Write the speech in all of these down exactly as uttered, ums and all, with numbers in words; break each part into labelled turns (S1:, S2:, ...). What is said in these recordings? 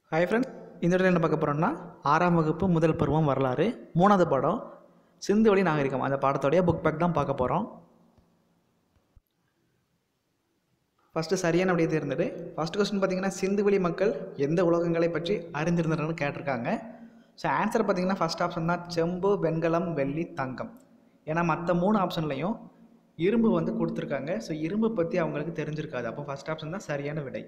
S1: Hi friends, இந்த இடத்துல என்ன பார்க்க போகிறோம்னா ஆறாம் வகுப்பு முதல் பருவம் வரலாறு மூணாவது பாடம் சிந்து வழி நாகரிகம். அந்த பாடத்தோடைய புக் பேக் தான் பார்க்க போகிறோம். ஃபஸ்ட்டு சரியான விடையை தேர்ந்தெடு. ஃபஸ்ட் கொஸ்டின் பார்த்தீங்கன்னா சிந்து வழி மக்கள் எந்த உலோகங்களை பற்றி அறிந்திருந்தனர்னு கேட்டிருக்காங்க. ஸோ ஆன்சர் பார்த்தீங்கன்னா ஃபஸ்ட் ஆப்ஷன் தான் செம்பு, வெண்கலம், வெள்ளி, தங்கம். ஏன்னா மற்ற மூணு ஆப்ஷன்லையும் இரும்பு வந்து கொடுத்துருக்காங்க. ஸோ இரும்பு பற்றி அவங்களுக்கு தெரிஞ்சிருக்காது. அப்போ ஃபஸ்ட் ஆப்ஷன் தான் சரியான விடை.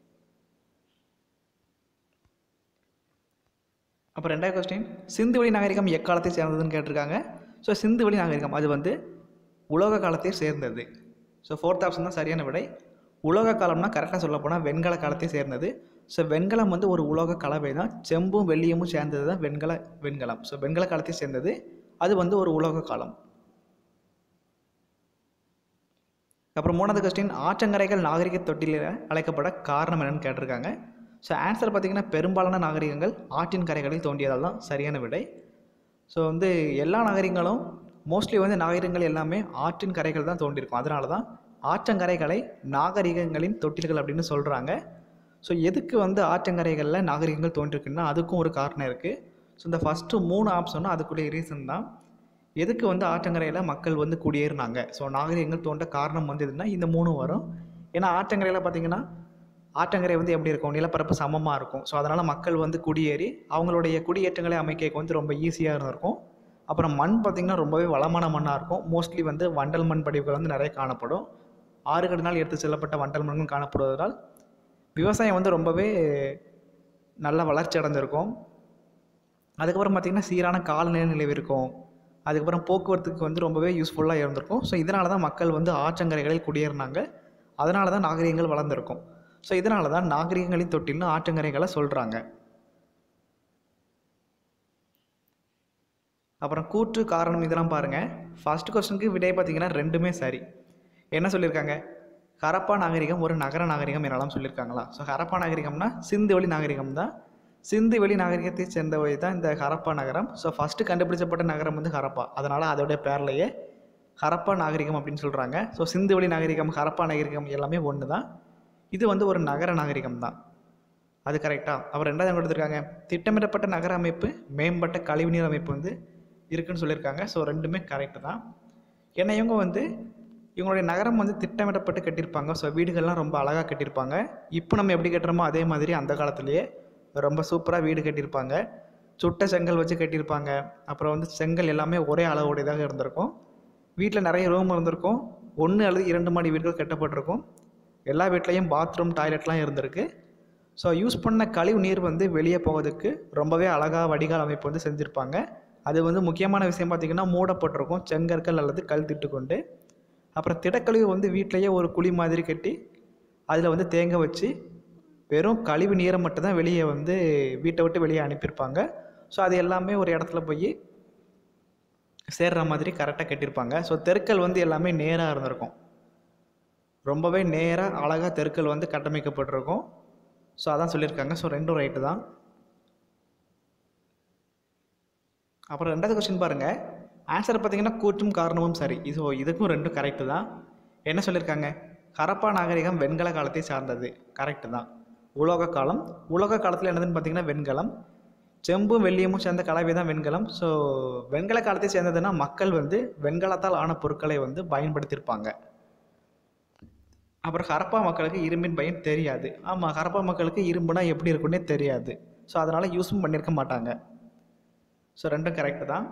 S1: அப்போ ரெண்டாவது கொஸ்டின் சிந்து வழி நாகரிகம் எக்காலத்தை சேர்ந்ததுன்னு கேட்டிருக்காங்க. ஸோ சிந்து வழி நாகரிகம் அது வந்து உலோக காலத்தை சேர்ந்தது. ஸோ ஃபோர்த் ஆப்ஷன் தான் சரியான விடை. உலோக காலம்னா கரெக்டாக சொல்ல போனால் வெண்கல காலத்தை சேர்ந்தது. ஸோ வெண்கலம் வந்து ஒரு உலோக கலவை தான். செம்பும் வெள்ளியமும் சேர்ந்தது தான் வெண்கல வெண்கலம். ஸோ வெண்கல காலத்தை சேர்ந்தது, அது வந்து ஒரு உலோக காலம். அப்புறம் மூணாவது கொஸ்டின் ஆற்றங்கரைகள் நாகரிக தொட்டிலில் அழைக்கப்பட காரணம் என்னன்னு கேட்டிருக்காங்க. ஸோ ஆன்சர் பார்த்திங்கன்னா பெரும்பாலான நாகரிகங்கள் ஆற்றின் கரைகளில் தோன்றியதால் தான் சரியான விடை. ஸோ வந்து எல்லா நாகரிகங்களும் மோஸ்ட்லி வந்து நாகரிகங்கள் எல்லாமே ஆற்றின் கரைகள் தான் தோன்றியிருக்கும். அதனால தான் ஆற்றங்கரைகளை நாகரிகங்களின் தொட்டில்கள் அப்படின்னு சொல்கிறாங்க. ஸோ எதுக்கு வந்து ஆற்றங்கரைகளில் நாகரிகங்கள் தோன்றிருக்குன்னா அதுக்கும் ஒரு காரணம் இருக்குது. ஸோ இந்த ஃபஸ்ட்டு மூணு ஆப்ஷனும் அதுக்குரிய ரீசன் தான். எதுக்கு வந்து ஆற்றங்கரையில் மக்கள் வந்து குடியேறினாங்க, ஸோ நாகரிகங்கள் தோன்ற காரணம் வந்து எதுனா இந்த மூணு வரும். ஏன்னா ஆற்றங்கரையில் பார்த்திங்கன்னா ஆற்றங்கரை வந்து எப்படி இருக்கும், நிலப்பரப்பு சமமாக இருக்கும். ஸோ அதனால் மக்கள் வந்து குடியேறி அவங்களுடைய குடியேற்றங்களை அமைக்க வந்து ரொம்ப ஈஸியாக இருந்திருக்கும். அப்புறம் மண் பார்த்திங்கன்னா ரொம்பவே வளமான மண்ணாக இருக்கும். மோஸ்ட்லி வந்து வண்டல் மண் படிவுகள் வந்து நிறைய காணப்படும். ஆறுகளினால் எடுத்து செல்லப்பட்ட வண்டல் மண்கள் காணப்படுவதால் விவசாயம் வந்து ரொம்பவே நல்ல வளர்ச்சி அடைஞ்சிருக்கும். அதுக்கப்புறம் பார்த்திங்கன்னா சீரான காலநிலை நிலவி இருக்கும். அதுக்கப்புறம் போக்குவரத்துக்கு வந்து ரொம்பவே யூஸ்ஃபுல்லாக இருந்திருக்கும். ஸோ இதனால தான் மக்கள் வந்து ஆற்றங்கரைகளில் குடியேறினாங்க. அதனால தான் நாகரிகங்கள் வளர்ந்துருக்கும். ஸோ இதனால தான் நாகரிகங்களின் தொட்டில்னு ஆற்றங்கரைகளை சொல்கிறாங்க. அப்புறம் கூற்று காரணம் இதெல்லாம் பாருங்கள். ஃபர்ஸ்ட் கொஸ்டினுக்கு விடை பார்த்திங்கன்னா ரெண்டுமே சரி. என்ன சொல்லியிருக்காங்க, ஹரப்பா நாகரிகம் ஒரு நகர நாகரிகம் எனலாம் சொல்லியிருக்காங்களா. ஸோ ஹரப்பா நாகரிகம்னா சிந்து வெளி நாகரிகம் தான். சிந்து வெளி நாகரிகத்தை சேர்ந்தவை தான் இந்த ஹரப்பா நகரம். ஸோ ஃபஸ்ட்டு கண்டுபிடிச்சப்பட்ட நகரம் வந்து ஹரப்பா. அதனால் அதோடைய பேர்லையே ஹரப்பா நாகரிகம் அப்படின்னு சொல்கிறாங்க. ஸோ சிந்து வெளி நாகரிகம், ஹரப்பா நாகரிகம் எல்லாமே ஒன்று தான். இது வந்து ஒரு நகர நாகரிகம் தான். அது கரெக்டாக. அப்புறம் ரெண்டாவது கொடுத்துருக்காங்க திட்டமிடப்பட்ட நகர அமைப்பு, மேம்பட்ட கழிவுநீர் அமைப்பு வந்து இருக்குதுன்னு சொல்லியிருக்காங்க. ஸோ ரெண்டுமே கரெக்டு தான். ஏன்னா இவங்க வந்து இவங்களுடைய நகரம் வந்து திட்டமிடப்பட்டு கட்டியிருப்பாங்க. ஸோ வீடுகள்லாம் ரொம்ப அழகாக கட்டியிருப்பாங்க. இப்போ நம்ம எப்படி கட்டுறோமோ அதே மாதிரி அந்த காலத்துலேயே ரொம்ப சூப்பராக வீடு கட்டியிருப்பாங்க. சுட்ட செங்கல் வச்சு கட்டியிருப்பாங்க. அப்புறம் வந்து செங்கல் எல்லாமே ஒரே அளவுடையதாக இருந்திருக்கும். வீட்டில் நிறைய ரூம் இருந்திருக்கும். ஒன்று அல்லது இரண்டு மாடி வீடுகள் கட்டப்பட்டிருக்கும். எல்லா வீட்லேயும் பாத்ரூம், டாய்லெட்லாம் இருந்திருக்கு. ஸோ யூஸ் பண்ண கழிவு நீர் வந்து வெளியே போவதுக்கு ரொம்பவே அழகாக வடிகால் அமைப்பு வந்து செஞ்சுருப்பாங்க. அது வந்து முக்கியமான விஷயம் பார்த்திங்கன்னா மூடப்பட்டிருக்கும் செங்கற்கள் அல்லது கல் திட்டு கொண்டு. அப்புறம் திடக்கழிவு வந்து வீட்டிலையே ஒரு குழி மாதிரி கட்டி அதில் வந்து தேங்க வச்சு வெறும் கழிவு நீரை மட்டும்தான் வெளியே வந்து வீட்டை விட்டு வெளியே அனுப்பியிருப்பாங்க. ஸோ அது எல்லாமே ஒரு இடத்துல போய் சேர்ற மாதிரி கரெக்டாக கட்டியிருப்பாங்க. ஸோ தெருக்கள் வந்து எல்லாமே நேராக இருந்திருக்கும். ரொம்பவே நேராக அழகாக தெருக்கள் வந்து கட்டமைக்கப்பட்டிருக்கும். ஸோ அதான் சொல்லியிருக்காங்க. ஸோ ரெண்டும் ரைட்டு தான். அப்புறம் ரெண்டாவது கொஸ்டின் பாருங்கள். ஆன்சர் பார்த்திங்கன்னா கூற்றும் காரணமும் சரி. இது இதுக்கும் ரெண்டும் கரெக்டு தான். என்ன சொல்லியிருக்காங்க, ஹரப்பா நாகரிகம் வெண்கல காலத்தை சார்ந்தது. கரெக்டு தான். உலோக காலம், உலோக காலத்தில் என்னதுன்னு பார்த்திங்கன்னா வெண்கலம். செம்பும் வெள்ளியமும் சேர்ந்த கலவை தான் வெண்கலம். ஸோ வெண்கல காலத்தை சேர்ந்ததுன்னா மக்கள் வந்து வெண்கலத்தால் ஆன பொருட்களை வந்து பயன்படுத்தியிருப்பாங்க. அப்புறம் ஹரப்பா மக்களுக்கு இரும்பின் பயன் தெரியாது. ஆமாம், ஹரப்பா மக்களுக்கு இரும்புனா எப்படி இருக்குன்னே தெரியாது. ஸோ அதனால் யூஸும் பண்ணியிருக்க மாட்டாங்க. ஸோ ரெண்டும் கரெக்டு தான்.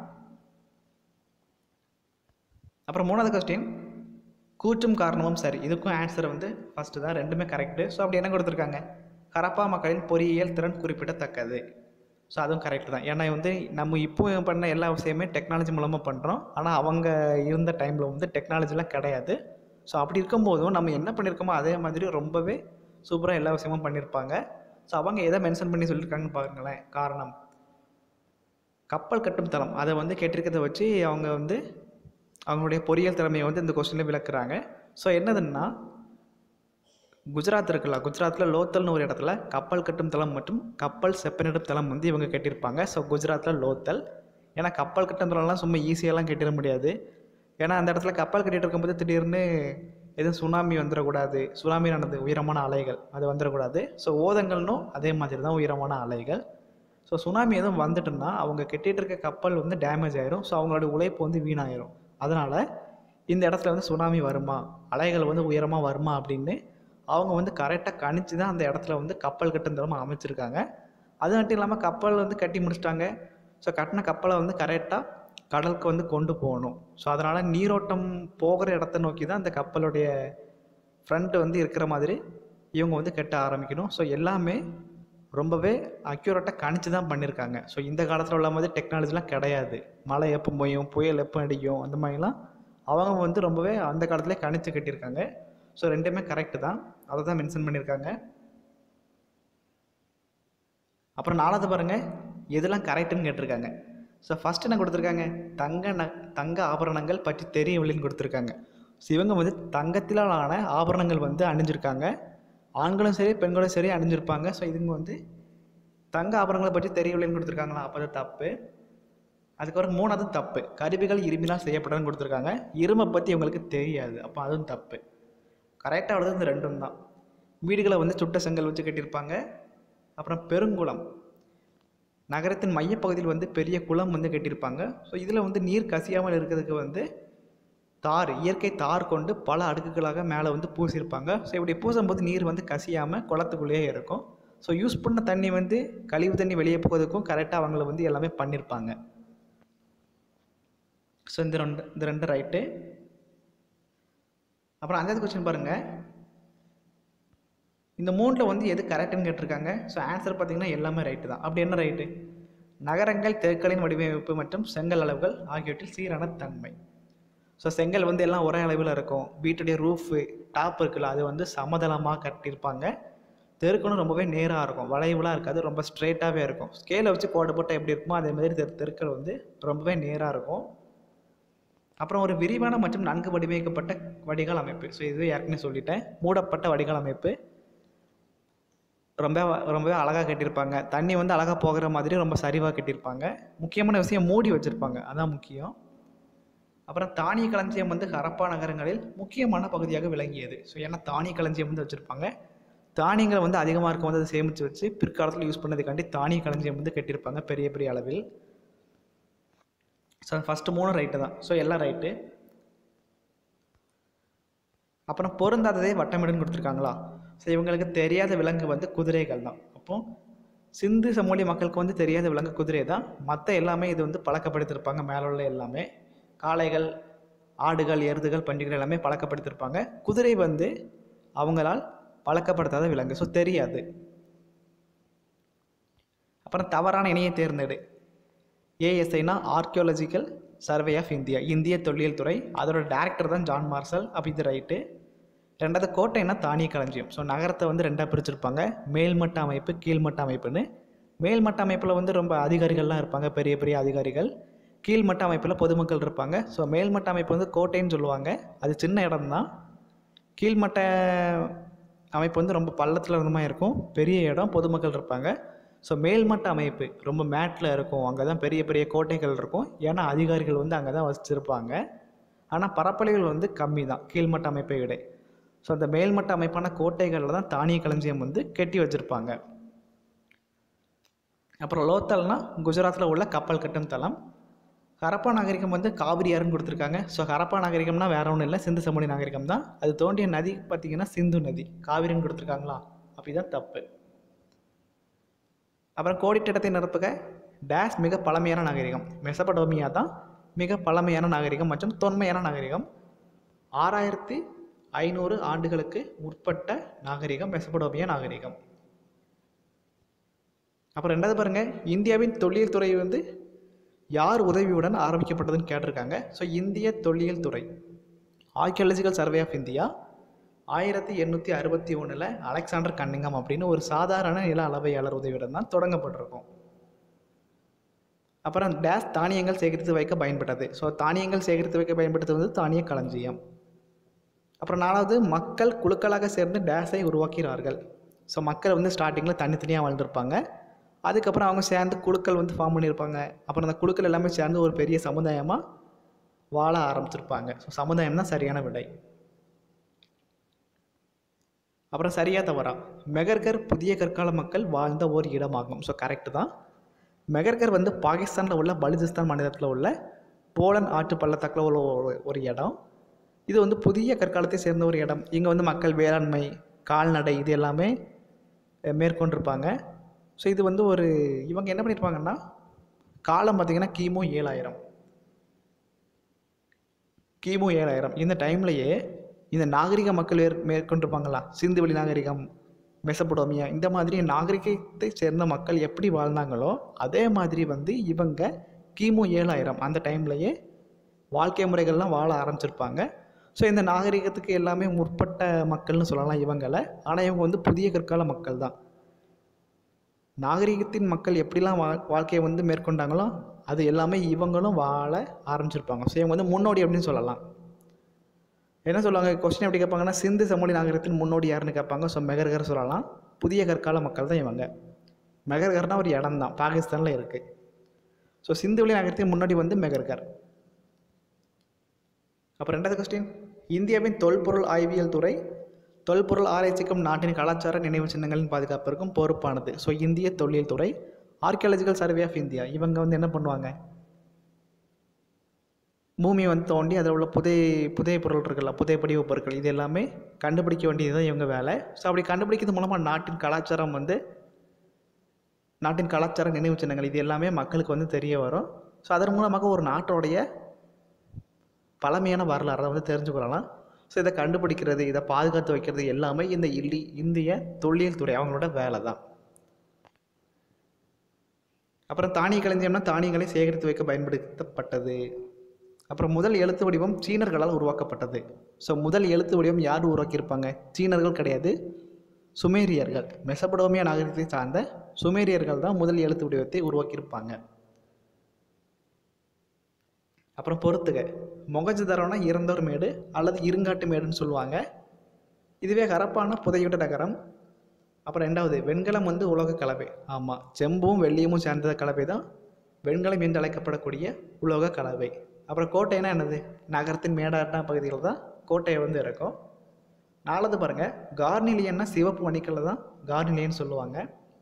S1: அப்புறம் மூணாவது கொஸ்டின் கூற்றும் காரணமும் சரி. இதுக்கும் ஆன்சர் வந்து ஃபஸ்ட்டு தான். ரெண்டுமே கரெக்டு. ஸோ அப்படி என்ன கொடுத்துருக்காங்க, ஹரப்பா மக்களின் பொறியியல் திறன் குறிப்பிடத்தக்கது. ஸோ அதுவும் கரெக்டு தான். ஏன்னா வந்து நம்ம இப்போ பண்ண எல்லா விஷயமே டெக்னாலஜி மூலமாக பண்ணுறோம். ஆனால் அவங்க இருந்த டைமில் வந்து டெக்னாலஜிலாம் கிடையாது. ஸோ அப்படி இருக்கும்போதும் நம்ம என்ன பண்ணியிருக்கோமோ அதே மாதிரி ரொம்பவே சூப்பராக எல்லா விஷயமும் பண்ணியிருப்பாங்க. ஸோ அவங்க எதை மென்ஷன் பண்ணி சொல்லியிருக்காங்கன்னு பாருங்களேன். காரணம் கப்பல் கட்டும் தளம், அதை வந்து கேட்டிருக்கிறத வச்சு அவங்க வந்து அவங்களுடைய பொறியியல் திறமையை வந்து இந்த கொஸ்டினில் விளக்குறாங்க. ஸோ என்னதுன்னா குஜராத் இருக்குல்ல, குஜராத்தில் லோத்தல்னு ஒரு இடத்துல கப்பல் கட்டும் தளம் மற்றும் கப்பல் செப்பனிடும் தளம் வந்து இவங்க கட்டியிருப்பாங்க. ஸோ குஜராத்தில் லோத்தல். ஏன்னா கப்பல் கட்டும் தளம்லாம் சும்மா ஈஸியாலாம் கட்டிட முடியாது. ஏன்னா அந்த இடத்துல கப்பல் கட்டிகிட்டு இருக்கும்போது திடீர்னு எதுவும் சுனாமி வந்துடக்கூடாது, சுனாமி நடந்து உயரமான அலைகள் அது வந்துடக்கூடாது. ஸோ ஓதங்கள்னும் அதே மாதிரி தான் உயரமான அலைகள். ஸோ சுனாமி எதுவும் வந்துட்டுன்னா அவங்க கட்டிகிட்டு இருக்க கப்பல் வந்து டேமேஜ் ஆயிரும். ஸோ அவங்களோட உழைப்பு வந்து வீணாயிரும். அதனால் இந்த இடத்துல வந்து சுனாமி வருமா, அலைகள் வந்து உயரமாக வருமா அப்படின்னு அவங்க வந்து கரெக்டாக கணிச்சு தான் அந்த இடத்துல வந்து கப்பல் கட்டும் தளமாக அமைச்சிருக்காங்க. அது மட்டும் இல்லாமல் கப்பல் வந்து கட்டி முடிச்சிட்டாங்க. ஸோ கட்டின கப்பலை வந்து கரெக்டாக கடலுக்கு வந்து கொண்டு போகணும். ஸோ அதனால் நீரோட்டம் போகிற இடத்த நோக்கி தான் அந்த கப்பலுடைய ஃப்ரண்ட் வந்து இருக்கிற மாதிரி இவங்க வந்து கட்ட ஆரம்பிக்கணும். ஸோ எல்லாமே ரொம்பவே அக்யூரேட்டாக கணிச்சு தான் பண்ணியிருக்காங்க. ஸோ இந்த காலத்தில் உள்ள மாதிரி டெக்னாலஜிலாம் கிடையாது. மழை எப்போ பெய்யும், புயல் எப்போ அடிக்கும், அந்த மாதிரிலாம் அவங்க வந்து ரொம்பவே அந்த காலத்திலே கணிச்சு கட்டியிருக்காங்க. ஸோ ரெண்டுமே கரெக்டு தான், அதை தான் மென்ஷன் பண்ணியிருக்காங்க. அப்புறம் நாலாவது பாருங்கள், எதெல்லாம் கரெக்டுன்னு கேட்டிருக்காங்க. ஸோ ஃபஸ்ட்டு என்ன கொடுத்துருக்காங்க, தங்க ந தங்க ஆபரணங்கள் பற்றி தெரியவில்லைன்னு கொடுத்துருக்காங்க. ஸோ இவங்க வந்து தங்கத்திலான ஆபரணங்கள் வந்து அணிஞ்சிருக்காங்க. ஆண்களும் சரி பெண்களும் சரி அணிஞ்சிருப்பாங்க. ஸோ இதுங்க வந்து தங்க ஆபரணங்களை பற்றி தெரியவில்லைன்னு கொடுத்துருக்காங்களா, அப்போ அது தப்பு. அதுக்கப்புறம் மூணாவது தப்பு, கருவிகள் இரும்பினால் செய்யப்பட்டதுன்னு கொடுத்துருக்காங்க. இரும்பை பற்றி இவங்களுக்கு தெரியாது, அப்போ அதுவும் தப்பு. கரெக்டாக உள்ளது இந்த ரெண்டும் தான். வீடுகளை வந்து சுட்ட செங்கல் வச்சு கட்டியிருப்பாங்க. அப்புறம் பெருங்குளம், நகரத்தின் மையப்பகுதியில் வந்து பெரிய குளம் வந்து கட்டியிருப்பாங்க. ஸோ இதில் வந்து நீர் கசியாமல் இருக்கிறதுக்கு வந்து தார், இயற்கை தார் கொண்டு பல அடுக்குகளாக மேலே வந்து பூசியிருப்பாங்க. ஸோ இப்படி பூசும்போது நீர் வந்து கசியாமல் குளத்துக்குள்ளேயே இருக்கும். ஸோ யூஸ் பண்ண தண்ணி வந்து கழிவு தண்ணி வெளியே போகிறதுக்கும் கரெக்டாக அவங்கள வந்து எல்லாமே பண்ணியிருப்பாங்க. ஸோ இந்த ரெண்டு இந்த ரெண்டு ரைட்டு. அப்புறம் அஞ்சாவது கொஸ்டின் பாருங்கள், இந்த மூணில் வந்து எது கரெக்டுன்னு கேட்டிருக்காங்க. ஸோ ஆன்சர் பார்த்திங்கன்னா எல்லாமே ரைட்டு தான். அப்படி என்ன ரைட்டு, நகரங்கள் தெருக்களின் வடிவமைப்பு மற்றும் செங்கல் அளவுகள் ஆகியவற்றில் சீரான தன்மை. ஸோ செங்கல் வந்து எல்லாம் ஒரே அளவில் இருக்கும். வீட்டுடைய ரூஃபு டாப் இருக்குல்ல, அது வந்து சமதளமாக கட்டியிருப்பாங்க. தெருக்களும் ரொம்பவே நேராக இருக்கும், வளைவுலாம் இருக்காது, ரொம்ப ஸ்ட்ரெயிட்டாகவே இருக்கும். ஸ்கேலை வச்சு கோடு போட்டால் எப்படி இருக்குமோ அதே மாதிரி தெரு தெருக்கள் வந்து ரொம்பவே நேராக இருக்கும். அப்புறம் ஒரு விரிவான மற்றும் நன்கு வடிவமைக்கப்பட்ட வடிகால் அமைப்பு. ஸோ இதுவே ஏற்கனவே சொல்லிட்டேன், மூடப்பட்ட வடிகால் அமைப்பு ரொம்ப ரொம்பவே அழகாக கட்டியிருப்பாங்க. தண்ணி வந்து அழகாக போகிற மாதிரி ரொம்ப சரிவாக கட்டியிருப்பாங்க. முக்கியமான விஷயம் மூடி வச்சுருப்பாங்க, அதான் முக்கியம். அப்புறம் தானிய களஞ்சியம் வந்து ஹரப்பா நகரங்களில் முக்கியமான பகுதியாக விளங்கியது. ஸோ ஏன்னா தானிய களஞ்சியம் வந்து வச்சுருப்பாங்க. தானியங்களை வந்து அதிகமாக இருக்கும் வந்து அதை சேமித்து வச்சு பிற்காலத்தில் யூஸ் பண்ணதுக்காண்டி தானிய களஞ்சியம் வந்து கட்டியிருப்பாங்க பெரிய பெரிய அளவில். ஸோ ஃபஸ்ட்டு மூணு ரைட்டு தான். ஸோ எல்லாம் ரைட்டு. அப்புறம் பொருந்தாததே வட்டமிடுன்னு கொடுத்துருக்காங்களா. ஸோ இவங்களுக்கு தெரியாத விலங்கு வந்து குதிரைகள் தான். அப்போது சிந்து சமூக மக்களுக்கு வந்து தெரியாத விலங்கு குதிரை தான். மற்ற எல்லாமே இது வந்து பழக்கப்படுத்தியிருப்பாங்க. மேலே உள்ள எல்லாமே காளைகள், ஆடுகள், எருதுகள், பண்டிகைகள் எல்லாமே பழக்கப்படுத்தியிருப்பாங்க. குதிரை வந்து அவங்களால் பழக்கப்படுத்தாத விலங்கு, ஸோ தெரியாது. அப்புறம் தவறான இணையை தேர்ந்தெடு. ஏஎஸ்ஐனா ஆர்கியோலஜிக்கல் சர்வே ஆஃப் இந்தியா, இந்திய தொல்லியல் துறை, அதோட டைரக்டர் தான் ஜான் மார்ஷல். அப்போ இது ரைட்டு. ரெண்டாவது கோட்டைன்னா தானிய களஞ்சியம். ஸோ நகரத்தை வந்து ரெண்டாக பிரிச்சிருப்பாங்க, மேல்மட்ட அமைப்பு கீழ்மட்ட அமைப்புன்னு. மேல்மட்ட அமைப்பில் வந்து ரொம்ப அதிகாரிகள்லாம் இருப்பாங்க, பெரிய பெரிய அதிகாரிகள். கீழ்மட்ட அமைப்பில் பொதுமக்கள் இருப்பாங்க. ஸோ மேல்மட்ட அமைப்பு வந்து கோட்டைன்னு சொல்லுவாங்க, அது சின்ன இடம்தான். கீழ்மட்ட அமைப்பு வந்து ரொம்ப பள்ளத்தில் இருந்தமாக இருக்கும், பெரிய இடம், பொதுமக்கள் இருப்பாங்க. ஸோ மேல்மட்ட அமைப்பு ரொம்ப மேட்டில் இருக்கும், அங்கே தான் பெரிய பெரிய கோட்டைகள் இருக்கும். ஏன்னா அதிகாரிகள் வந்து அங்கே தான் வசிச்சிருப்பாங்க. ஆனால் பரப்பளவில் வந்து கம்மி தான் கீழ்மட்ட அமைப்பை விட. ஸோ அந்த மேல்மட்ட அமைப்பான கோட்டைகளில் தான் தானிய களஞ்சியம் வந்து கட்டி வச்சுருப்பாங்க. அப்புறம் லோத்தல்னா குஜராத்தில் உள்ள கப்பல் கட்டும் தளம். ஹரப்பா நாகரிகம் வந்து காவிரி ஆறுன்னு கொடுத்துருக்காங்க. ஸோ ஹரப்பா நாகரிகம்னா வேற ஒன்றும் இல்லை, சிந்து சமவெளி நாகரிகம் தான். அது தோன்றிய நதி பார்த்திங்கன்னா சிந்து நதி. காவிரின்னு கொடுத்துருக்காங்களா, அப்படி தான் தப்பு. அப்புறம் கோடிட்டிடத்தை நிரப்புக. டேஷ் மிக பழமையான நாகரிகம். மெசபடோமியா தான் மிக பழமையான நாகரிகம் மற்றும் தொன்மையான நாகரிகம். ஆறாயிரத்தி ஐநூறு ஆண்டுகளுக்கு உட்பட்ட நாகரிகம் மெசபடோமியா நாகரிகம். அப்புறம் ரெண்டாவது பாருங்கள், இந்தியாவின் தொல்லியல் துறை வந்து யார் உதவியுடன் ஆரம்பிக்கப்பட்டதுன்னு கேட்டிருக்காங்க. ஸோ இந்திய தொல்லியல் துறை ஆர்கியாலஜிக்கல் சர்வே ஆஃப் இந்தியா ஆயிரத்தி எண்ணூற்றி அறுபத்தி ஒன்றில் அலெக்சாண்டர் கன்னிங்கம் அப்படின்னு ஒரு சாதாரண நில அளவையாளர் உதவியுடன் தான் தொடங்கப்பட்டிருக்கும். அப்புறம் டேஷ் தானியங்கள் சேகரித்து வைக்க பயன்பட்டது. ஸோ தானியங்கள் சேகரித்து வைக்க பயன்படுத்துவது வந்து தானிய களஞ்சியம். அப்புறம் நாலாவது, மக்கள் குழுக்களாக சேர்ந்து டேஷை உருவாக்கிறார்கள். ஸோ மக்கள் வந்து ஸ்டார்டிங்கில் தனித்தனியாக வாழ்ந்துருப்பாங்க. அதுக்கப்புறம் அவங்க சேர்ந்து குழுக்கள் வந்து ஃபார்ம் பண்ணியிருப்பாங்க. அப்புறம் அந்த குழுக்கள் எல்லாமே சேர்ந்து ஒரு பெரிய சமுதாயமாக வாழ ஆரம்பிச்சிருப்பாங்க. ஸோ சமுதாயம் தான் சரியான விடை. அப்புறம் சரியாக தவறா? மெகர்கர் புதிய கற்கால மக்கள் வாழ்ந்த ஒரு இடமாகும். ஸோ கரெக்டு தான். மெகர்கர் வந்து பாகிஸ்தானில் உள்ள பலுசிஸ்தான் மாநிலத்தில் உள்ள போலன் ஆற்று பள்ளத்தாக்கில் உள்ள ஒரு இடம். இது வந்து புதிய கற்காலத்தை சேர்ந்த ஒரு இடம். இங்கே வந்து மக்கள் வேளாண்மை, கால்நடை இது எல்லாமே மேற்கொண்டிருப்பாங்க. ஸோ இது வந்து ஒரு இவங்க என்ன பண்ணியிருப்பாங்கன்னா, காலம் பார்த்திங்கன்னா கிமு ஏழாயிரம் கிமு ஏழாயிரம் இந்த டைம்லையே இந்த நாகரிக மக்கள் மேற் மேற்கொண்டிருப்பாங்களா, சிந்துவெளி நாகரிகம், மெசபடோமியா, இந்த மாதிரி நாகரிகத்தை சேர்ந்த மக்கள் எப்படி வாழ்ந்தாங்களோ அதே மாதிரி வந்து இவங்க கிமு ஏழாயிரம் அந்த டைம்லையே வாழ்க்கை முறைகள்லாம் வாழ ஆரம்பிச்சிருப்பாங்க. ஸோ இந்த நாகரிகத்துக்கு எல்லாமே முற்பட்ட மக்கள்னு சொல்லலாம் இவங்களை. ஆனால் இவங்க வந்து புதிய கற்கால மக்கள் தான். நாகரிகத்தின் மக்கள் எப்படிலாம் வா வாழ்க்கையை வந்து மேற்கொண்டாங்களோ அது எல்லாமே இவங்களும் வாழ ஆரம்பிச்சிருப்பாங்க. ஸோ இவங்க வந்து முன்னோடி அப்படின்னு சொல்லலாம். என்ன சொல்லுவாங்க, கொஸ்டின் எப்படி கேட்பாங்கன்னா, சிந்து சமவெளி நாகரிகத்தின் முன்னோடி யாருன்னு கேட்பாங்க. ஸோ மெகர்கர் சொல்லலாம். புதிய கற்கால மக்கள் தான் இவங்க. மெகர்கர்னால் ஒரு இடம் தான், பாகிஸ்தானில் இருக்குது. ஸோ சிந்துவெளி நாகரிகத்தின் முன்னாடி வந்து மெகர்கர். அப்புறம் ரெண்டாவது கொஸ்டின், இந்தியாவின் தொல்பொருள் ஆய்வியல் துறை தொல்பொருள் ஆராய்ச்சிக்கும் நாட்டின் கலாச்சார நினைவு சின்னங்களின் பாதுகாப்பிற்கும் பொறுப்பானது. ஸோ இந்திய தொல்லியல் துறை. ஆர்கியாலஜிக்கல் சர்வே ஆஃப் இந்தியா இவங்க வந்து என்ன பண்ணுவாங்க, பூமியை வந்து தோண்டி அதில் உள்ள புதை புதை பொருள் இருக்குல்ல, புதை படிவ பொருட்கள் இது எல்லாமே கண்டுபிடிக்க வேண்டியது தான் இவங்க வேலை. ஸோ அப்படி கண்டுபிடிக்கிறது மூலமாக நாட்டின் கலாச்சாரம் வந்து நாட்டின் கலாச்சார நினைவு சின்னங்கள் இது எல்லாமே மக்களுக்கு வந்து தெரிய வரும். ஸோ அதன் மூலமாக ஒரு நாட்டோடைய பழமையான வரலாறை வந்து தெரிஞ்சுக்கொள்ளலாம். ஸோ இதை கண்டுபிடிக்கிறது, இதை பாதுகாத்து வைக்கிறது எல்லாமே இந்த இல்லி இந்திய தொல்லியல் துறை அவங்களோட வேலை தான். அப்புறம் தானிய களஞ்சியம்னா தானியங்களை சேகரித்து வைக்க பயன்படுத்தப்பட்டது. அப்புறம் முதல் எழுத்து வடிவம் சீனர்களால் உருவாக்கப்பட்டது. ஸோ முதல் எழுத்து வடிவம் யார் உருவாக்கியிருப்பாங்க, சீனர்கள் கிடையாது, சுமேரியர்கள். மெசபடோமியா நாகரிகத்தை சார்ந்த சுமேரியர்கள் தான் முதல் எழுத்து வடிவத்தை உருவாக்கியிருப்பாங்க. அப்புறம் பொறுத்துக, மொகஞ்சதாரோனா இறந்தோர் மேடு அல்லது இருங்காட்டு மேடுன்னு சொல்லுவாங்க. இதுவே ஹரப்பானா புதையுண்ட நகரம். அப்புறம் ரெண்டாவது, வெண்கலம் வந்து உலோக கலவை. ஆமாம், செம்பும் வெள்ளியமும் சேர்ந்த கலவை தான் வெண்கலம் என்று அழைக்கப்படக்கூடிய உலோக கலவை. அப்புறம் கோட்டைனா என்னது, நகரத்தின் மேடான பகுதியில் தான் கோட்டையை வந்து இருக்கும். நாலாவது பாருங்கள், கார்னிலியன்னா சிவப்பு மணிக்கல்ல தான் கார்னிலியன்னு சொல்லுவாங்க.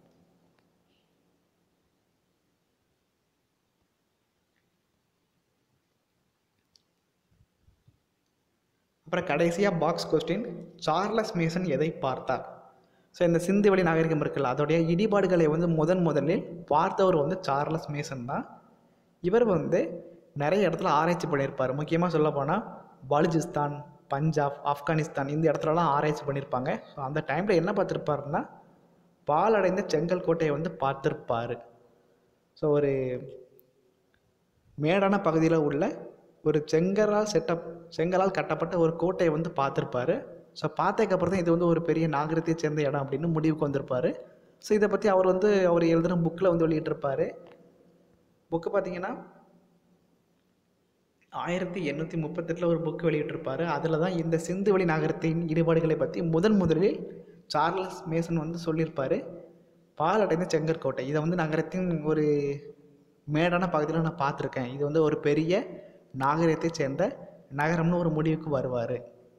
S1: அப்புறம் கடைசியாக பாக்ஸ் கொஸ்டின், சார்லஸ் மேசன் எதை பார்த்தார்? ஸோ இந்த சிந்துவெளி நாகரிகம் இருக்குல்ல அதோடைய இடிபாடுகளை வந்து முதன் முதலில் பார்த்தவர் வந்து சார்லஸ் மேசன் தான். இவர் வந்து நிறைய இடத்துல ஆராய்ச்சி பண்ணியிருப்பார். முக்கியமாக சொல்ல போனால் பலுசிஸ்தான், பஞ்சாப், ஆப்கானிஸ்தான் இந்த இடத்துலலாம் ஆராய்ச்சி பண்ணியிருப்பாங்க. ஸோ அந்த டைமில் என்ன பார்த்துருப்பாருன்னா, பாலடைந்த செங்கல் கோட்டையை வந்து பார்த்துருப்பார். ஸோ ஒரு மேடான பகுதியில் உள்ள ஒரு செங்கலால் செட்டப் செங்கலால் கட்டப்பட்ட ஒரு கோட்டையை வந்து பார்த்துருப்பாரு. ஸோ பார்த்ததுக்கப்புறம் தான் இது வந்து ஒரு பெரிய நாகரிகத்தை சேர்ந்த இடம் அப்படின்னு முடிவுக்கு வந்திருப்பார். ஸோ இதை பற்றி அவர் வந்து அவர் எழுதுகிற புக்கில் வந்து வெளியிட்டிருப்பார். புக்கு பார்த்தீங்கன்னா ஆயிரத்தி எண்ணூற்றி முப்பத்தெட்டில் ஒரு புக் வெளியிட்டிருப்பார். அதில் தான் இந்த சிந்துவெளி நாகரிகத்தின் ஈடுபாடுகளை பற்றி முதன் முதலில் சார்லஸ் மேசன் வந்து சொல்லியிருப்பார். பாலடைந்த செங்கற்கோட்டை இதை வந்து நகரத்தின் ஒரு மேடான பகுதியில் நான் பார்த்துருக்கேன், இது வந்து ஒரு பெரிய நாகரிகத்தை சேர்ந்த நகரம்னு ஒரு முடிவுக்கு வருவார்.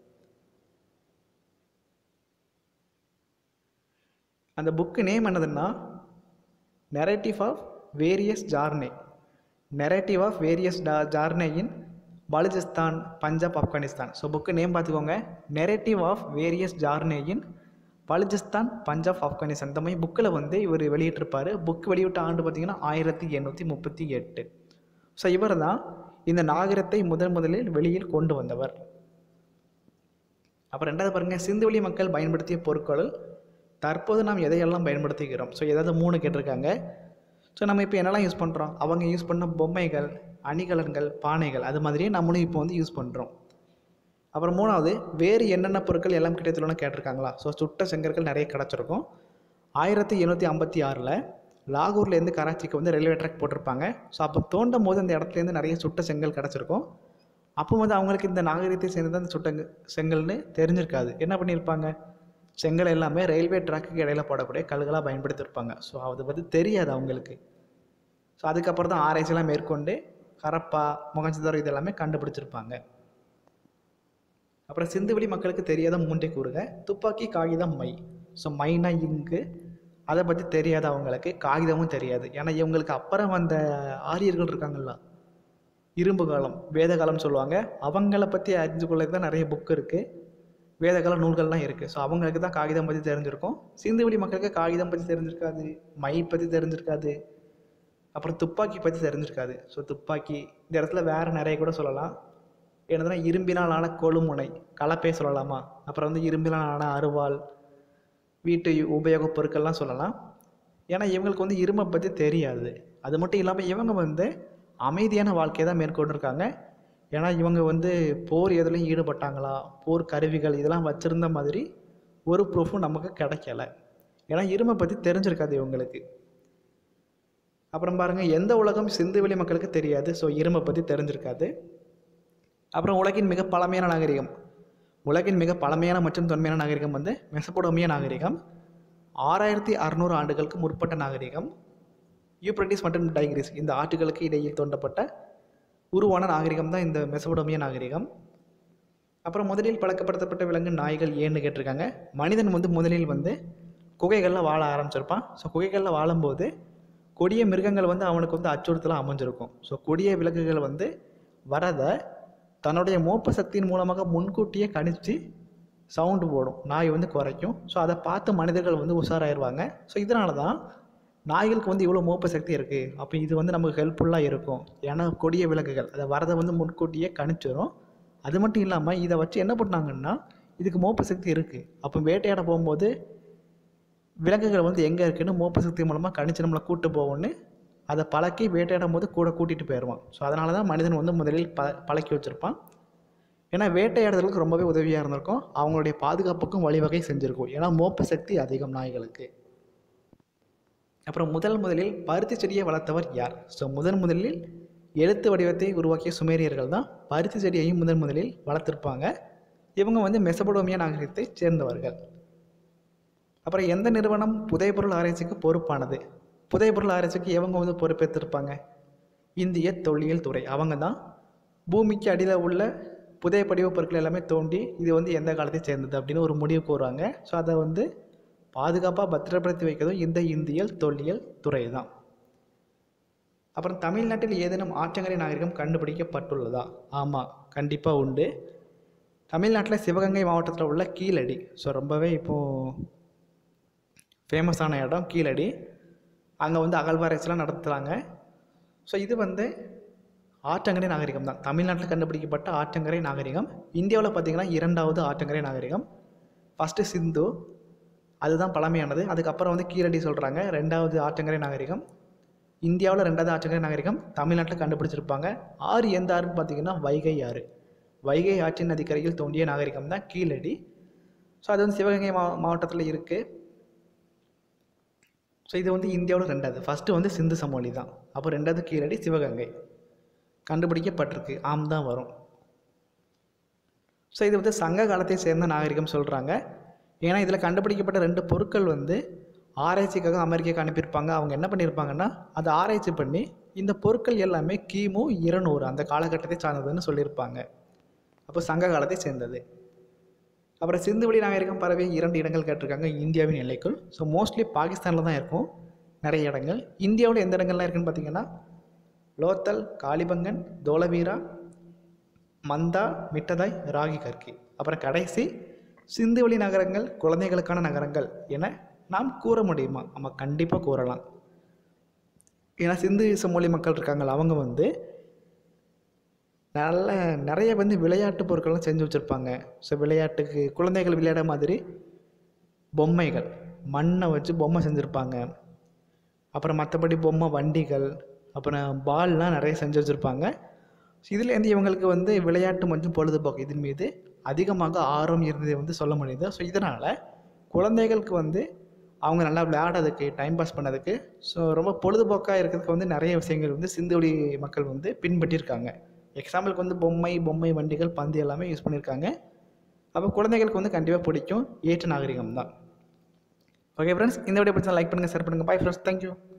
S1: அந்த புக்கு நேம் என்னதுன்னா narrative of various journey narrative of various the journey in Balochistan, Punjab, Afghanistan. So book name பார்த்துக்கோங்க, narrative of various journey in Balochistan, Punjab, Afghanistan. இந்த மாதிரி புக்கில் வந்து இவர் வெளியிட்டிருப்பார். புக் வெளியிட்ட ஆண்டு பார்த்திங்கன்னா ஆயிரத்தி எண்ணூற்றி முப்பத்தி எட்டு. ஸோ இவர் தான் இந்த நாகரிகத்தை முதன் முதலில் வெளியில் கொண்டு வந்தவர். அப்புறம் ரெண்டாவது பாருங்கள், சிந்துவெளி மக்கள் பயன்படுத்திய பொருட்கள் தற்போது நாம் எதையெல்லாம் பயன்படுத்திக்கிறோம். ஸோ ஏதாவது மூணு கேட்டிருக்காங்க. ஸோ நம்ம இப்போ என்னெல்லாம் யூஸ் பண்ணுறோம், அவங்க யூஸ் பண்ண பொம்மைகள், அணிகலன்கள், பானைகள் அது மாதிரியே நம்மளும் இப்போ வந்து யூஸ் பண்ணுறோம். அப்புறம் மூணாவது, வேறு என்னென்ன பொருட்கள் எல்லாம் கிடைத்துள்ளன கேட்டிருக்காங்களா. ஸோ சுட்ட செங்கற்கள் நிறைய கிடச்சிருக்கும். ஆயிரத்தி எண்ணூற்றி ஐம்பத்தி ஆறில் லாகூர்லேருந்து கராச்சிக்கு வந்து ரயில்வே ட்ராக் போட்டிருப்பாங்க. ஸோ அப்போ தோண்டும் போது அந்த இடத்துலேருந்து நிறைய சுட்ட செங்கல் கிடச்சிருக்கும். அப்போ வந்து அவங்களுக்கு இந்த நாகரிகத்தை சேர்ந்து அந்த சுட்ட செங்கல்னு தெரிஞ்சிருக்காது. என்ன பண்ணியிருப்பாங்க, செங்கல் எல்லாமே ரயில்வே ட்ராக்குக்கு இடையில போடக்கூடிய கல்களாக பயன்படுத்தியிருப்பாங்க. ஸோ அது வந்து தெரியாது அவங்களுக்கு. ஸோ அதுக்கப்புறம் தான் ஆராய்ச்சியெல்லாம் மேற்கொண்டு ஹரப்பா, மொகஞ்சதாரோ இதெல்லாமே கண்டுபிடிச்சிருப்பாங்க. அப்புறம் சிந்துவெளி மக்களுக்கு தெரியாத மூன்றை கூறுக. துப்பாக்கி, காகிதம், மை. ஸோ மைனா இங்கு, அதை பற்றி தெரியாது அவங்களுக்கு. காகிதமும் தெரியாது. ஏன்னா இவங்களுக்கு அப்புறம் வந்த ஆரியர்கள் இருக்காங்கல்ல, இரும்பு காலம், வேத காலம் சொல்லுவாங்க, அவங்கள பற்றி அறிஞ்சு கொள்ளக்கு தான் நிறைய புக் இருக்குது, வேதகால நூல்கள்லாம் இருக்குது. ஸோ அவங்களுக்கு தான் காகிதம் பற்றி தெரிஞ்சிருக்கும். சிந்துவெளி மக்களுக்கு காகிதம் பற்றி தெரிஞ்சிருக்காது, மை பற்றி தெரிஞ்சிருக்காது, அப்புறம் துப்பாக்கி பற்றி தெரிஞ்சிருக்காது. ஸோ துப்பாக்கி இந்த இடத்துல வேறு நிறைய கூட சொல்லலாம். என்னதுன்னா இரும்பினால் ஆன கொழுமுனை, கலப்பை சொல்லலாமா. அப்புறம் வந்து இரும்பினால் ஆன அருவாள், வீட்டு உபயோகப் பொருட்கள்லாம் சொல்லலாம். ஏன்னா இவங்களுக்கு வந்து இரும்பை பற்றி தெரியாது. அது மட்டும் இல்லாமல் இவங்க வந்து அமைதியான வாழ்க்கையை தான் மேற்கொண்டிருக்காங்க. ஏன்னா இவங்க வந்து போர் எதுலையும் ஈடுபட்டாங்களா, போர் கருவிகள் இதெல்லாம் வச்சுருந்த மாதிரி ஒரு ப்ரூஃபும் நமக்கு கிடைக்கல. ஏன்னா இரும்பை பற்றி தெரிஞ்சிருக்காது இவங்களுக்கு. அப்புறம் பாருங்கள், எந்த உலகம் சிந்துவெளி மக்களுக்கு தெரியாது. ஸோ இரும்பை பற்றி தெரிஞ்சிருக்காது. அப்புறம் உலகின் மிக பழமையான நாகரிகம், உலகின் மிக பழமையான மற்றும் தொன்மையான நாகரிகம் வந்து மெசபடோமிய நாகரிகம். ஆறாயிரத்தி அறநூறு ஆண்டுகளுக்கு முற்பட்ட நாகரிகம். யூப்ரட்டிஸ் மற்றும் டைகிரிஸ் இந்த ஆற்றுகளுக்கு இடையில் தோண்டப்பட்ட உருவான நாகரிகம் தான் இந்த மெசபடோமிய நாகரிகம். அப்புறம் முதலில் பழக்கப்படுத்தப்பட்ட விலங்கு நாய்கள் ஏன்னு கேட்டிருக்காங்க. மனிதன் வந்து முதலில் வந்து குகைகளில் வாழ ஆரம்பிச்சிருப்பான். ஸோ குகைகளில் வாழும்போது கொடிய மிருகங்கள் வந்து அவனுக்கு வந்து அச்சுறுத்தலாக அமைஞ்சிருக்கும். ஸோ கொடிய விலங்குகள் வந்து வரதை தன்னுடைய மோப்ப சக்தியின் மூலமாக முன்கூட்டியே கணிச்சு சவுண்டு போடும், நாய் வந்து குறைக்கும். ஸோ அதை பார்த்து மனிதர்கள் வந்து உஷாராயிருவாங்க. ஸோ இதனால தான் நாய்களுக்கு வந்து இவ்வளோ மோப்ப சக்தி இருக்குது. அப்போ இது வந்து நமக்கு ஹெல்ப்ஃபுல்லாக இருக்கும். ஏன்னா கொடிய விலங்குகள் அதை வரதை வந்து முன்கூட்டியே கணிச்சிடும். அது மட்டும் இல்லாமல் இதை வச்சு என்ன பண்ணாங்கன்னா, இதுக்கு மோப்ப சக்தி இருக்குது, அப்போ வேட்டையாட போகும்போது விலங்குகள் வந்து எங்கே இருக்குன்னு மோப்ப சக்தி மூலமாக கணிச்சு நம்மளை கூட்டு போவோன்னு அதை பழக்கி வேட்டையாடும் போது கூட கூட்டிகிட்டு போயிடுவான். ஸோ அதனால தான் மனிதன் வந்து முதலில் ப பழக்கி வச்சுருப்பான். ஏன்னா வேட்டையாடுதலுக்கு ரொம்பவே உதவியாக இருந்திருக்கும், அவங்களுடைய பாதுகாப்புக்கும் வழிவகை செஞ்சுருக்கும். ஏன்னா மோப்ப சக்தி அதிகம் நாய்களுக்கு. அப்புறம் முதல் முதலில் பருத்தி செடியை வளர்த்தவர் யார்? ஸோ முதன் முதலில் எழுத்து வடிவத்தை உருவாக்கிய சுமேரியர்கள் தான் பருத்தி செடியையும் முதன் முதலில் வளர்த்துருப்பாங்க. இவங்க வந்து மெசபடோமியா நாகரிகத்தை சேர்ந்தவர்கள். அப்புறம் எந்த நிறுவனம் புதைபொருள் ஆராய்ச்சிக்கு பொறுப்பானது? புதைபொருள் ஆராய்ச்சிக்கு எவங்க வந்து பொறுப்பேற்றிருப்பாங்க? இந்திய தொல்லியல் துறை. அவங்க தான் பூமிக்கு அடியில் உள்ள புதைய படிவ பொருட்கள் எல்லாமே தோண்டி இது வந்து எந்த காலத்தை சேர்ந்தது அப்படின்னு ஒரு முடிவு கூறுவாங்க. ஸோ அதை வந்து பாதுகாப்பாக பத்திரப்படுத்தி வைக்கிறதும் இந்த இந்தியல் தொல்லியல் துறை தான். அப்புறம் தமிழ்நாட்டில் ஏதேனும் ஆற்றங்கரை நாகரிகம் கண்டுபிடிக்கப்பட்டுள்ளதா? ஆமாம், கண்டிப்பாக உண்டு. தமிழ்நாட்டில் சிவகங்கை மாவட்டத்தில் உள்ள கீழடி, ஸோ ரொம்பவே இப்போது ஃபேமஸான இடம் கீழடி. அங்கே வந்து அகழ்வாராய்ச்சிலாம் நடத்துகிறாங்க. ஸோ இது வந்து ஆற்றங்கரை நாகரிகம் தான், தமிழ்நாட்டில் கண்டுபிடிக்கப்பட்ட ஆற்றங்கரை நாகரிகம். இந்தியாவில் பார்த்திங்கன்னா இரண்டாவது ஆற்றங்கரை நாகரிகம். ஃபஸ்ட்டு சிந்து, அதுதான் பழமையானது. அதுக்கப்புறம் வந்து கீழடி சொல்கிறாங்க ரெண்டாவது ஆற்றங்கரை நாகரிகம். இந்தியாவில் ரெண்டாவது ஆற்றங்கரை நாகரிகம் தமிழ்நாட்டில் கண்டுபிடிச்சிருப்பாங்க. ஆறு எந்த ஆறுன்னு பார்த்திங்கன்னா வைகை ஆறு. வைகை ஆற்றின் நதிக்கரையில் தோண்டிய நாகரிகம் தான் கீழடி. ஸோ அது வந்து சிவகங்கை மா மாவட்டத்தில் இருக்குது. ஸோ இது வந்து இந்தியாவில் ரெண்டாவது. ஃபஸ்ட்டு வந்து சிந்து சமவெளி தான், அப்போ ரெண்டாவது கீழடி, சிவகங்கை கண்டுபிடிக்கப்பட்டிருக்கு. ஆம் தான் வரும். ஸோ இது வந்து சங்க காலத்தை சேர்ந்த நாகரிகம் சொல்கிறாங்க. ஏன்னா இதில் கண்டுபிடிக்கப்பட்ட ரெண்டு பொருட்கள் வந்து ஆராய்ச்சிக்காக அமெரிக்காவுக்கு அனுப்பியிருப்பாங்க. அவங்க என்ன பண்ணியிருப்பாங்கன்னா அதை ஆராய்ச்சி பண்ணி இந்த பொருட்கள் எல்லாமே கிமு இருநூறு அந்த காலகட்டத்தை சார்ந்ததுன்னு சொல்லியிருப்பாங்க. அப்போ சங்க காலத்தை சேர்ந்தது. அப்புறம் சிந்துவெளி நாகரிகம் பரவிய இரண்டு இடங்கள் கேட்டிருக்காங்க இந்தியாவின் எல்லைக்குள். ஸோ மோஸ்ட்லி பாகிஸ்தானில் தான் இருக்கும் நிறைய இடங்கள். இந்தியாவில் எந்த இடங்கள்லாம் இருக்குதுன்னு பார்த்தீங்கன்னா லோத்தல், காளிபங்கன், தோலவீரா, மந்தா, மிட்டதாய், ராகி கர்கி. அப்புறம் கடைசி சிந்துவெளி நகரங்கள் குழந்தைகளுக்கான நகரங்கள் என நாம் கூற முடியுமா? நம்ம கண்டிப்பாக கூறலாம். ஏன்னா சிந்து சமவெளி மக்கள் இருக்காங்களா, அவங்க வந்து நல்ல நிறைய வந்து விளையாட்டு பொருட்கள்லாம் செஞ்சு வச்சுருப்பாங்க. ஸோ விளையாட்டுக்கு குழந்தைகள் விளையாட மாதிரி பொம்மைகள், மண்ணை வச்சு பொம்மை செஞ்சுருப்பாங்க. அப்புறம் மற்றபடி பொம்மை வண்டிகள், அப்புறம் பால்லாம் நிறைய செஞ்சு வச்சுருப்பாங்க. இதுலேருந்து இவங்களுக்கு வந்து விளையாட்டு மற்றும் பொழுதுபோக்கு இதன் மீது அதிகமாக ஆர்வம் இருந்ததை வந்து சொல்ல முடியுது. ஸோ இதனால் குழந்தைகளுக்கு வந்து அவங்க நல்லா விளையாடுறதுக்கு, டைம் பாஸ் பண்ணதுக்கு, ஸோ ரொம்ப பொழுதுபோக்காக இருக்கிறதுக்கு வந்து நிறைய விஷயங்கள் வந்து சிந்துவெளி மக்கள் வந்து பின்பற்றியிருக்காங்க. எக்ஸாம்பிளுக்கு வந்து பொம்மை பொம்மை வண்டிகள், பந்து எல்லாமே யூஸ் பண்ணியிருக்காங்க. அப்போ குழந்தைகளுக்கு வந்து கண்டிப்பாக பிடிக்கும், ஏற்ற நாகரிகம் தான். ஓகே ஃப்ரெண்ட்ஸ், இந்த வீடியோ பிடிச்சா லைக் பண்ணுங்கள், ஷேர் பண்ணுங்கள். Bye friends, thank you.